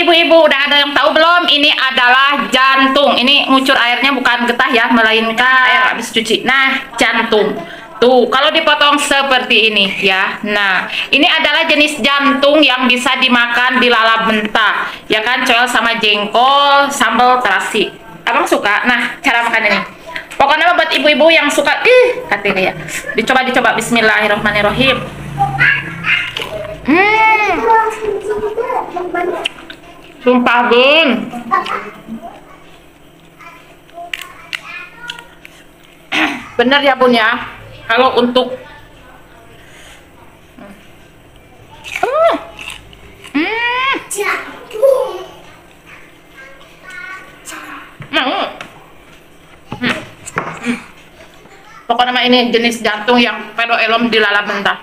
ibu-ibu, udah ada yang tahu belum? Ini adalah jantung. Ini ngucur airnya bukan getah ya, melainkan air habis cuci. Nah, jantung. Tuh, kalau dipotong seperti ini ya. Nah, ini adalah jenis jantung yang bisa dimakan dilalap mentah. Ya kan, coel sama jengkol, sambal terasi. Abang suka? Nah, cara makan ini. Pokoknya buat ibu-ibu yang suka, katanya ya. Dicoba. Bismillahirrahmanirrahim. Sumpah bun. Bener ya bun ya. Kalau untuk pokoknya ini jenis jantung yang pedo elom dilalap mentah.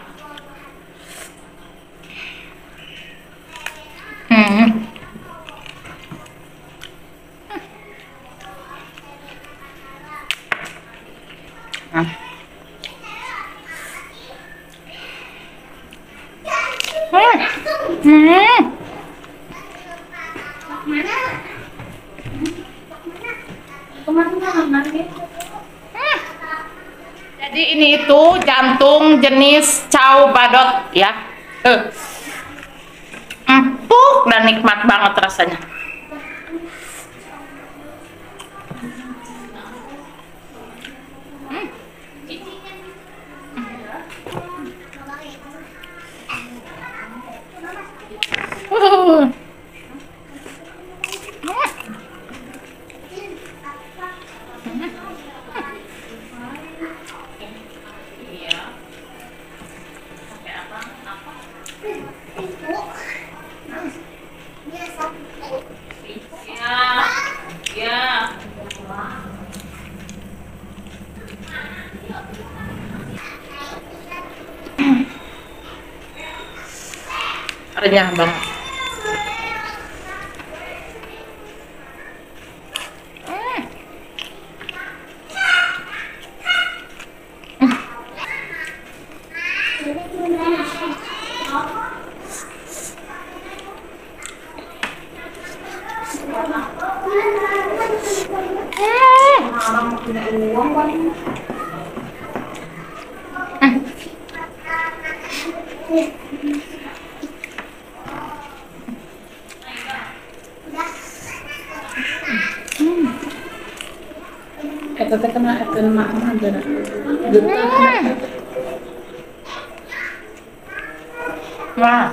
Jadi ini itu jantung jenis cow badot ya. Empuk dan nikmat banget rasanya. Renyah banget. Eta teh kena ekeun mah bener. Getah. Wah.